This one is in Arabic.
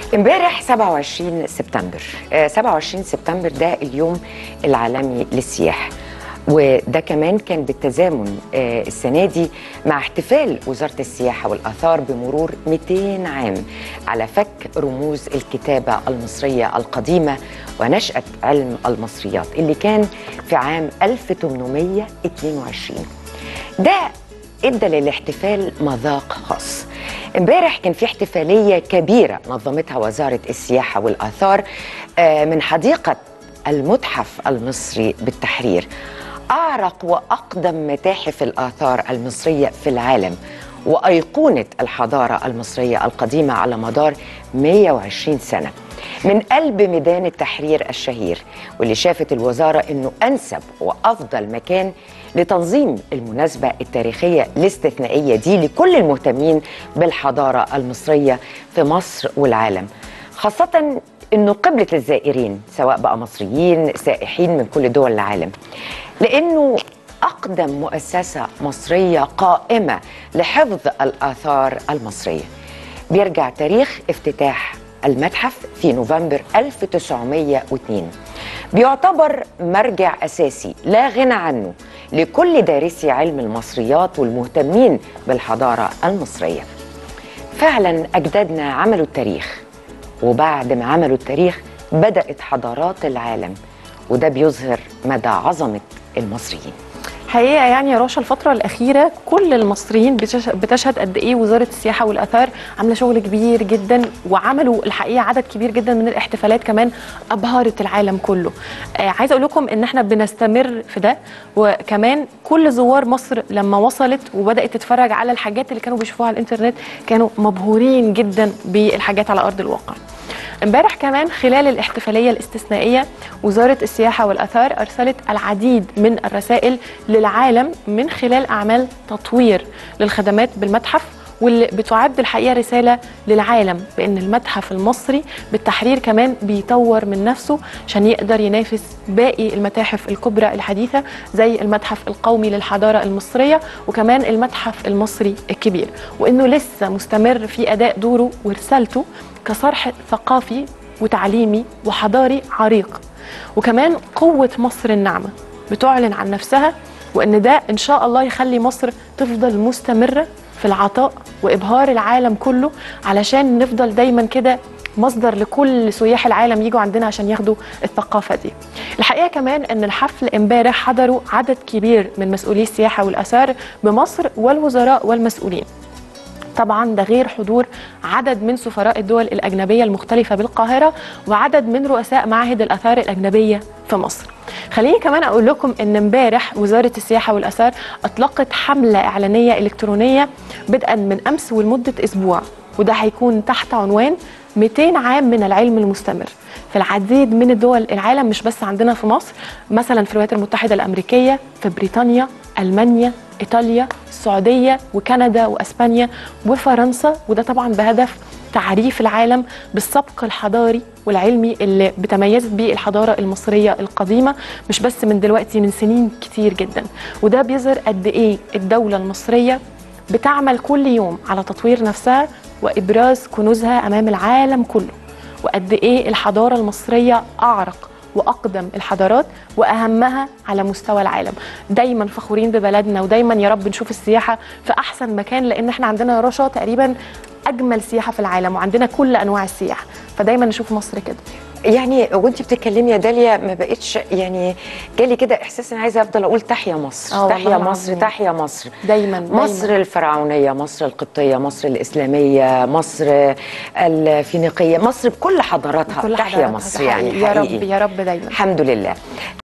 امبارح 27 سبتمبر 27 سبتمبر ده اليوم العالمي للسياحة، وده كمان كان بالتزامن السنة دي مع احتفال وزارة السياحة والآثار بمرور 200 عام على فك رموز الكتابة المصرية القديمة ونشأة علم المصريات اللي كان في عام 1822. ده ادى للاحتفال مذاق خاص. امبارح كان في احتفالية كبيرة نظمتها وزارة السياحة والآثار من حديقة المتحف المصري بالتحرير، أعرق وأقدم متاحف الآثار المصرية في العالم وأيقونة الحضارة المصرية القديمة على مدار 120 سنة من قلب ميدان التحرير الشهير، واللي شافت الوزارة أنه أنسب وأفضل مكان لتنظيم المناسبة التاريخية الاستثنائية دي لكل المهتمين بالحضارة المصرية في مصر والعالم، خاصة أنه قبلة الزائرين سواء بقى مصريين سائحين من كل دول العالم، لأنه أقدم مؤسسة مصرية قائمة لحفظ الآثار المصرية. بيرجع تاريخ افتتاح المتحف في نوفمبر 1902، بيعتبر مرجع أساسي لا غنى عنه لكل دارسي علم المصريات والمهتمين بالحضارة المصرية. فعلا أجدادنا عملوا التاريخ، وبعد ما عملوا التاريخ بدأت حضارات العالم، وده بيظهر مدى عظمة المصريين. حقيقة يعني يا راشا الفترة الأخيرة كل المصريين بتشهد قد إيه وزارة السياحة والآثار عاملة شغل كبير جدا، وعملوا الحقيقة عدد كبير جدا من الاحتفالات كمان أبهرت العالم كله. عايزة أقول لكم إن إحنا بنستمر في ده، وكمان كل زوار مصر لما وصلت وبدأت تتفرج على الحاجات اللي كانوا بيشوفوها على الإنترنت كانوا مبهورين جدا بالحاجات على أرض الواقع. امبارح كمان خلال الاحتفالية الاستثنائية وزارة السياحة والآثار أرسلت العديد من الرسائل للعالم من خلال أعمال تطوير للخدمات بالمتحف، واللي بتعد الحقيقة رسالة للعالم بأن المتحف المصري بالتحرير كمان بيطور من نفسه عشان يقدر ينافس باقي المتاحف الكبرى الحديثة زي المتحف القومي للحضارة المصرية وكمان المتحف المصري الكبير، وأنه لسه مستمر في أداء دوره ورسالته كصرح ثقافي وتعليمي وحضاري عريق. وكمان قوة مصر الناعمة بتعلن عن نفسها، وأن ده إن شاء الله يخلي مصر تفضل مستمرة في العطاء وإبهار العالم كله، علشان نفضل دايما كده مصدر لكل سياح العالم يجوا عندنا عشان ياخدوا الثقافة دي. الحقيقة كمان أن الحفل امبارح حضروا عدد كبير من مسؤولي السياحة والآثار بمصر والوزراء والمسؤولين. طبعا ده غير حضور عدد من سفراء الدول الأجنبية المختلفة بالقاهرة وعدد من رؤساء معاهد الآثار الأجنبية في مصر. خليني كمان أقول لكم أن امبارح وزارة السياحة والآثار أطلقت حملة إعلانية إلكترونية بدءا من أمس ولمدة أسبوع، وده هيكون تحت عنوان 200 عام من العلم المستمر في العديد من الدول العالم، مش بس عندنا في مصر، مثلا في الولايات المتحدة الأمريكية، في بريطانيا، ألمانيا، إيطاليا، السعودية وكندا وأسبانيا وفرنسا، وده طبعا بهدف تعريف العالم بالسبق الحضاري والعلمي اللي بتميزت به الحضارة المصرية القديمة، مش بس من دلوقتي، من سنين كتير جدا. وده بيظهر قد إيه الدولة المصرية بتعمل كل يوم على تطوير نفسها وإبراز كنوزها أمام العالم كله، وقد إيه الحضارة المصرية أعرق وأقدم الحضارات وأهمها على مستوى العالم. دايما فخورين ببلدنا، ودايما يا رب نشوف السياحة في أحسن مكان، لأن احنا عندنا يا رشا تقريبا أجمل سياحة في العالم وعندنا كل أنواع السياحة، فدايما نشوف مصر كده. يعني وانت بتتكلمي يا داليا ما بقتش يعني جالي كده احساس ان عايزه افضل اقول تحيا مصر، تحيا مصر، تحيا مصر. دايما مصر الفرعونيه، مصر القبطيه، مصر الاسلاميه، مصر الفينيقيه، مصر بكل حضاراتها، تحيا مصر يعني يا رب يا رب دايما. الحمد لله.